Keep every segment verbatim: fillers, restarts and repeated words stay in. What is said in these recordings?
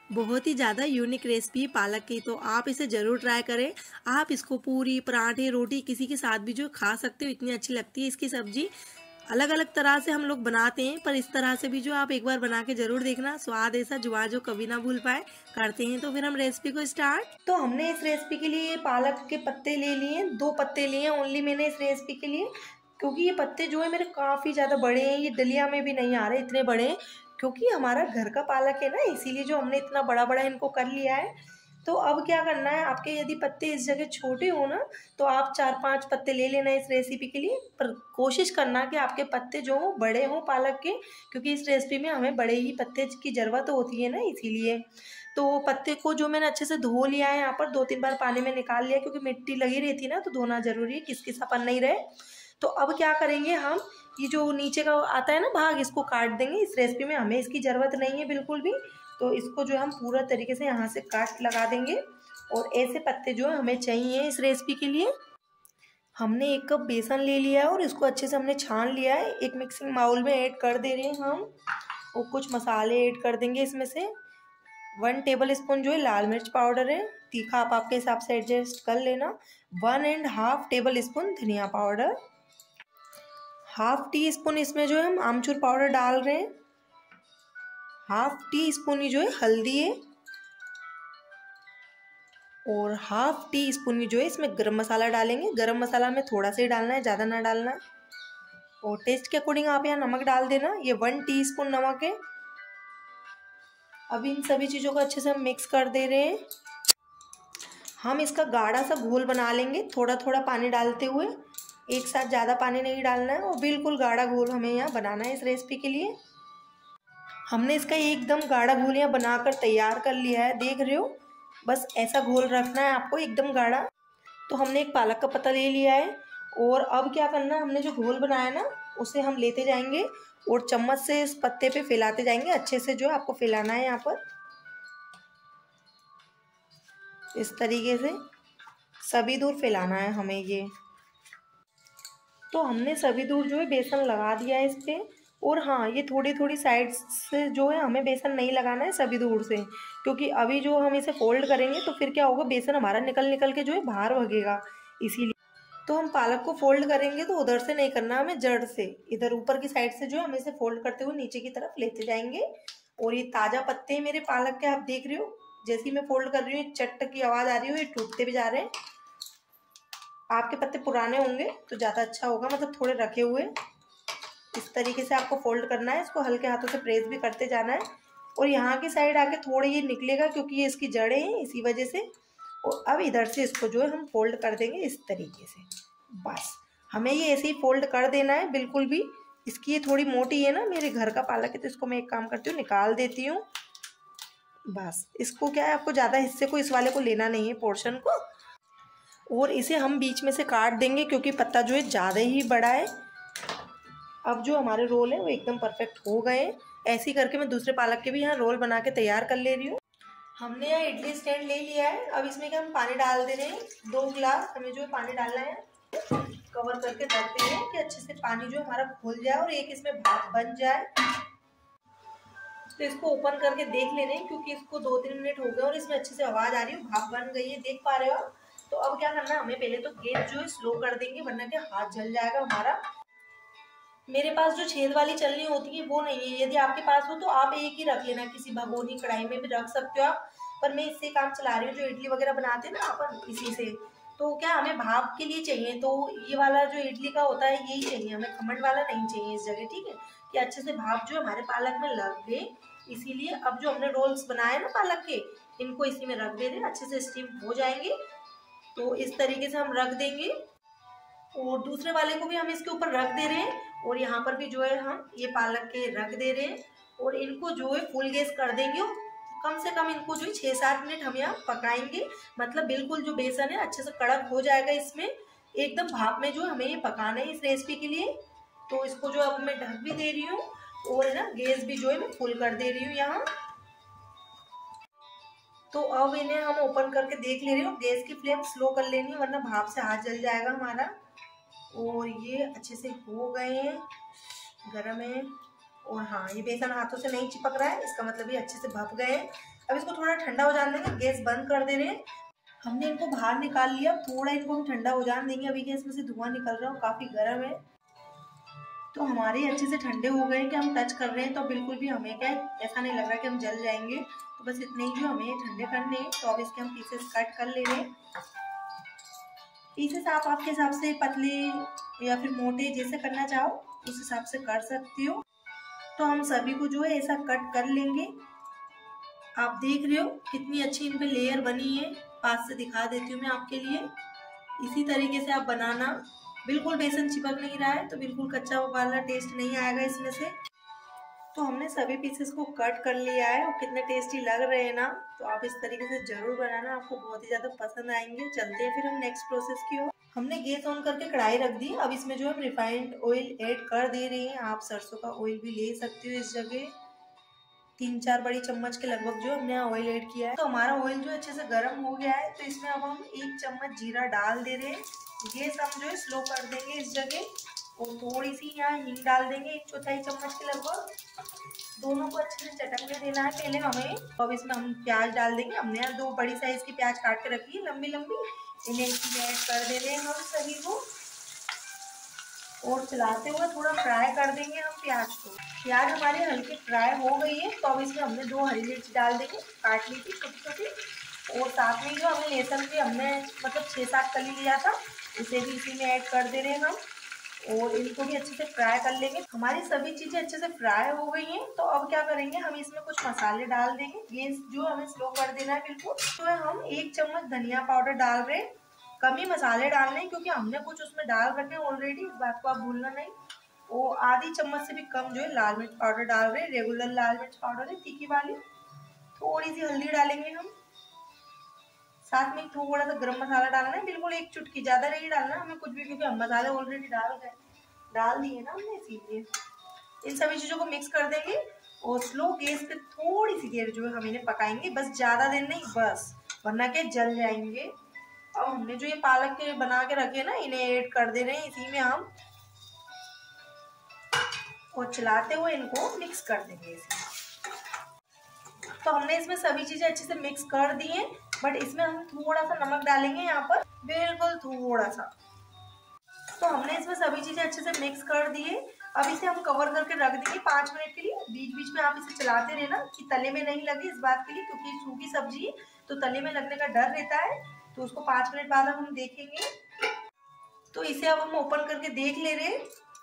बहुत ही ज़्यादा unique recipe है पालक की, तो आप इसे ज़रूर ट्राई करें। आप इसको पूरी, पराठे, रोटी किसी के साथ भी जो खा सकते हो, इतनी अच्छी लगती है इसकी सब्जी। अलग अलग तरह से हम लोग बनाते हैं, पर इस तरह से भी जो आप एक बार बना के ज़रूर देखना, स्वाद ऐसा जुआ जो कभी ना भूल पाए। करते हैं तो फिर हम रेसिपी को स्टार्ट। तो हमने इस रेसिपी के लिए पालक के पत्ते ले लिए, दो पत्ते लिए ओनली मैंने इस रेसिपी के लिए, क्योंकि ये पत्ते जो है मेरे काफ़ी ज़्यादा बड़े हैं, ये डलिया में भी नहीं आ रहे, इतने बड़े हैं। क्योंकि हमारा घर का पालक है ना, इसीलिए जो हमने इतना बड़ा बड़ा इनको कर लिया है। तो अब क्या करना है, आपके यदि पत्ते इस जगह छोटे हो ना, तो आप चार पांच पत्ते ले लेना इस रेसिपी के लिए। पर कोशिश करना कि आपके पत्ते जो हो बड़े हों पालक के, क्योंकि इस रेसिपी में हमें बड़े ही पत्ते की ज़रूरत होती है ना, इसीलिए। तो पत्ते को जो मैंने अच्छे से धो लिया है, यहाँ पर दो तीन बार पानी में निकाल लिया, क्योंकि मिट्टी लगी रहती है ना, तो धोना ज़रूरी है, किस किसापन नहीं रहे। तो अब क्या करेंगे हम, ये जो नीचे का आता है ना भाग, इसको काट देंगे। इस रेसिपी में हमें इसकी ज़रूरत नहीं है बिल्कुल भी, तो इसको जो हम पूरा तरीके से यहाँ से काट लगा देंगे। और ऐसे पत्ते जो है हमें चाहिए इस रेसिपी के लिए। हमने एक कप बेसन ले लिया है और इसको अच्छे से हमने छान लिया है, एक मिक्सिंग बाउल में ऐड कर दे रहे हैं हम। और कुछ मसाले ऐड कर देंगे इसमें से। वन टेबल स्पून जो है लाल मिर्च पाउडर है, तीखा आप आपके हिसाब से एडजस्ट कर लेना। One and half tablespoon धनिया पाउडर, हाफ टी स्पून इसमें जो है हम आमचूर पाउडर डाल रहे हैं। हाफ टी स्पून ही जो है हल्दी है, और हाफ टी स्पून ही जो है इसमें गरम मसाला डालेंगे। गरम मसाला में थोड़ा सा ही डालना है, ज़्यादा ना डालना है। और टेस्ट के अकॉर्डिंग आप यहाँ नमक डाल देना, ये वन टीस्पून नमक है। अब इन सभी चीज़ों को अच्छे से हम मिक्स कर दे रहे हैं। हम इसका गाढ़ा सा घोल बना लेंगे, थोड़ा थोड़ा पानी डालते हुए, एक साथ ज़्यादा पानी नहीं डालना है, और बिल्कुल गाढ़ा घोल हमें यहाँ बनाना है इस रेसिपी के लिए। हमने इसका एकदम गाढ़ा घोल यहाँ बनाकर तैयार कर लिया है, देख रहे हो। बस ऐसा घोल रखना है आपको, एकदम गाढ़ा। तो हमने एक पालक का पत्ता ले लिया है, और अब क्या करना है, हमने जो घोल बनाया ना, उसे हम लेते जाएंगे और चम्मच से इस पत्ते पे फैलाते जाएंगे। अच्छे से जो है आपको फैलाना है यहाँ पर, इस तरीके से सभी दूर फैलाना है हमें ये। तो हमने सभी दूर जो है बेसन लगा दिया है इस पर। और हाँ, ये थोड़ी थोड़ी साइड से जो है हमें बेसन नहीं लगाना है सभी दूर से, क्योंकि अभी जो हम इसे फोल्ड करेंगे तो फिर क्या होगा, बेसन हमारा निकल निकल के जो है बाहर भगेगा, इसीलिए। तो हम पालक को फोल्ड करेंगे तो उधर से नहीं करना, हमें जड़ से, इधर ऊपर की साइड से जो है हम इसे फोल्ड करते हुए नीचे की तरफ लेते जाएंगे। और ये ताज़ा पत्ते हैं मेरे पालक के, आप देख रहे हो, जैसे ही मैं फोल्ड कर रही हूँ चट की आवाज़ आ रही है, ये टूटते भी जा रहे हैं। आपके पत्ते पुराने होंगे तो ज़्यादा अच्छा होगा, मतलब थोड़े रखे हुए। इस तरीके से आपको फोल्ड करना है, इसको हल्के हाथों से प्रेस भी करते जाना है। और यहाँ की साइड आके थोड़ी ये निकलेगा, क्योंकि ये इसकी जड़ें हैं, इसी वजह से। और अब इधर से इसको जो है हम फोल्ड कर देंगे इस तरीके से। बस हमें ये ऐसे ही फोल्ड कर देना है बिल्कुल भी। इसकी ये थोड़ी मोटी है ना, मेरे घर का पालक है, तो इसको मैं एक काम करती हूँ, निकाल देती हूँ। बस इसको क्या है, आपको ज़्यादा हिस्से को, इस वाले को लेना नहीं है, पोर्शन को। और इसे हम बीच में से काट देंगे, क्योंकि पत्ता जो है ज़्यादा ही बड़ा है। अब जो हमारे रोल है वो एकदम परफेक्ट हो गए। ऐसे ही करके मैं दूसरे पालक के भी यहाँ रोल बना के तैयार कर ले रही हूँ। हमने यहाँ इडली स्टैंड ले लिया है, अब इसमें क्या हम पानी डाल दे रहे हैं, दो गिलास हमें जो है पानी डालना है। कवर करके रखते हैं कि अच्छे से पानी जो हमारा घुल जाए और एक इसमें भाप बन जाए। तो इसको ओपन करके देख ले रहे हैं, क्योंकि इसको दो तीन मिनट हो गए और इसमें अच्छे से आवाज़ आ रही है, भाप बन गई है, देख पा रहे हो आप। तो अब क्या करना है, हमें पहले तो गैस जो है स्लो कर देंगे, वरना क्या हाथ जल जाएगा हमारा। मेरे पास जो छेद वाली चलनी होती है वो नहीं है, यदि आपके पास हो तो आप एक ही रख लेना, किसी भगोनी कढ़ाई में भी रख सकते हो आप। पर मैं इससे काम चला रही हूँ, जो इडली वगैरह बनाते हैं ना अपन, इसी से। तो क्या हमें भाप के लिए चाहिए, तो ये वाला जो इडली का होता है यही चाहिए हमें, खमंड वाला नहीं चाहिए इस जगह, ठीक है। कि अच्छे से भाप जो हमारे पालक में लग गए, इसीलिए अब जो हमने रोल्स बनाए ना पालक के, इनको इसी में रख दे रहे, अच्छे से स्टीम हो जाएंगे। तो इस तरीके से हम रख देंगे, और दूसरे वाले को भी हम इसके ऊपर रख दे रहे हैं। और यहाँ पर भी जो है हम ये पालक के रख दे रहे हैं, और इनको जो है फुल गैस कर देंगे। कम से कम इनको जो है छः सात मिनट हम यहाँ पकाएंगे, मतलब बिल्कुल जो बेसन है अच्छे से कड़क हो जाएगा इसमें, एकदम भाप में जो हमें ये पकाना है इस रेसिपी के लिए। तो इसको जो अब मैं ढक भी दे रही हूँ, और ना गैस भी जो है मैं फुल कर दे रही हूँ यहाँ। तो अब इन्हें हम ओपन करके देख ले रहे हो, गैस की फ्लेम स्लो कर लेनी है, वरना भाप से हाथ जल जाएगा हमारा। और ये अच्छे से हो गए हैं, गरम है। और हाँ, ये बेसन हाथों से नहीं चिपक रहा है, इसका मतलब ये अच्छे से भप गए हैं। अब इसको थोड़ा ठंडा हो जाने देंगे, गैस बंद कर दे रहे हैं। हमने इनको बाहर निकाल लिया, थोड़ा इनको हम ठंडा हो जाने देंगे। अभी गैस में से धुआं निकल रहा है, काफ़ी गर्म है। तो हमारे अच्छे से ठंडे हो गए कि हम टच कर रहे हैं तो बिल्कुल भी हमें क्या ऐसा नहीं लग रहा कि हम जल जाएंगे। तो बस इतने ही जो हमें ठंडे करने हैं। तो अब इसके हम पीसेस कट कर ले रहे हैं। पीसेस आप आपके हिसाब से पतले या फिर मोटे जैसे करना चाहो उस हिसाब से कर सकती हो। तो हम सभी को जो है ऐसा कट कर लेंगे। आप देख रहे हो कितनी अच्छी इन पे लेयर बनी है। पास से दिखा देती हूँ मैं आपके लिए। इसी तरीके से आप बनाना, बिल्कुल बेसन चिपक नहीं रहा है तो बिल्कुल कच्चा वाला टेस्ट नहीं आएगा इसमें से। तो हमने सभी पीसेस को कट कर लिया है और कितने टेस्टी लग रहे हैं ना। तो आप इस तरीके से जरूर बनाना, आपको बहुत ही ज्यादा पसंद आएंगे। चलते हैं फिर हम नेक्स्ट प्रोसेस की ओर। हमने गैस ऑन करके कढ़ाई रख दी। अब इसमें जो है रिफाइंड ऑयल ऐड कर दे रही हैं। आप सरसों का ऑयल भी ले सकते हो इस जगह। तीन चार बड़ी चम्मच के लगभग जो हमने ऑयल ऐड किया है। तो हमारा ऑयल जो अच्छे से गर्म हो गया है। तो इसमें अब हम एक चम्मच जीरा डाल दे रहे हैं। गैस हम जो है स्लो कर देंगे इस जगह और थोड़ी सी यहाँ हींग डाल देंगे, एक चौथाई चम्मच के लगभग। दोनों को अच्छे से चटकने देना है पहले हमें। अब इसमें हम प्याज डाल देंगे। हमने यहाँ दो बड़ी साइज की प्याज काट के रखी है लंबी लंबी, इन्हें इसमें ऐड कर दे रहे हैं हम सभी को और चलाते हुए थोड़ा फ्राई कर देंगे हम प्याज को। प्याज हमारी हल्की फ्राई हो गई है। तो अब इसमें हमने दो हरी मिर्च डाल देंगे, काट ली थी छोटी छोटी। और साथ में जो हमने लहसुन की हमने मतलब छः सात कली लिया था उसे भी इसी में ऐड कर दे रहे हैं हम और इनको भी अच्छे से फ्राई कर लेंगे। हमारी सभी चीज़ें अच्छे से फ्राई हो गई हैं। तो अब क्या करेंगे, हम इसमें कुछ मसाले डाल देंगे। गैस जो हमें स्लो कर देना है बिल्कुल। तो हम एक चम्मच धनिया पाउडर डाल रहे हैं। कम ही मसाले डालने हैं क्योंकि हमने कुछ उसमें डाल रखे हैं ऑलरेडी, इस बात को आप भूलना नहीं। वो आधी चम्मच से भी कम जो है लाल मिर्च पाउडर डाल रहे हैं। रेगुलर लाल मिर्च पाउडर है, तीखी वाली। थोड़ी सी हल्दी डालेंगे हम, साथ में थोड़ा सा गरम मसाला डालना है, बिल्कुल एक चुटकी, ज्यादा नहीं डालना हमें कुछ भी क्योंकि हम मसाले ऑलरेडी डाल गए डाल दिए ना हमने, इसीलिए। इन सभी चीजों को मिक्स कर देंगे और स्लो गैस पे थोड़ी सी देर जो है हम इन्हें पकाएंगे, बस ज्यादा देर नहीं, बस वरना के जल जाएंगे। अब हमने जो ये पालक के बना के रखे ना इन्हें ऐड कर दे रहे हैं इसी में हम और चलाते हुए इनको मिक्स कर देंगे इसमें। तो हमने इसमें सभी चीजें अच्छे से मिक्स कर दी हैं, बट इसमें हम थोड़ा सा नमक डालेंगे यहाँ पर, बिल्कुल थोड़ा सा। तो हमने इसमें सभी चीजें अच्छे से मिक्स कर दी है। अब इसे हम कवर करके रख देंगे पाँच मिनट के लिए। बीच बीच में आप इसे चलाते रहना कि तले में नहीं लगे, इस बात के लिए क्योंकि सूखी सब्जी है तो तले में लगने का डर रहता है। तो उसको पाँच मिनट बाद हम देखेंगे। तो इसे अब हम ओपन करके देख ले रहे हैं,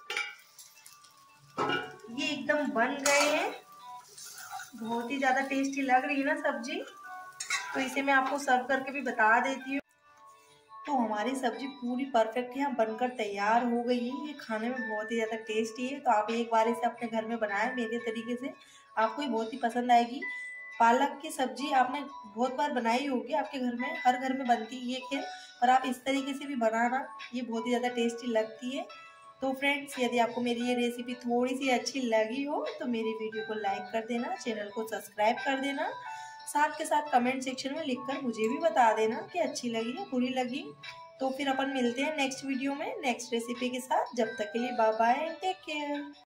ये एकदम बन गए हैं। बहुत ही ज्यादा टेस्टी लग रही है ना सब्जी। तो इसे मैं आपको सर्व करके भी बता देती हूँ। तो हमारी सब्जी पूरी परफेक्ट यहाँ बनकर तैयार हो गई है। ये खाने में बहुत ही ज़्यादा टेस्टी है। तो आप एक बार इसे अपने घर में बनाएं मेरे तरीके से, आपको ये बहुत ही पसंद आएगी। पालक की सब्जी आपने बहुत बार बनाई होगी, आपके घर में हर घर में बनती है ये खैर, पर आप इस तरीके से भी बनाना, ये बहुत ही ज़्यादा टेस्टी लगती है। तो फ्रेंड्स, यदि आपको मेरी ये रेसिपी थोड़ी सी अच्छी लगी हो तो मेरी वीडियो को लाइक कर देना, चैनल को सब्सक्राइब कर देना, साथ के साथ कमेंट सेक्शन में लिखकर मुझे भी बता देना कि अच्छी लगी या बुरी लगी। तो फिर अपन मिलते हैं नेक्स्ट वीडियो में नेक्स्ट रेसिपी के साथ। जब तक के लिए बाय बाय, टेक केयर।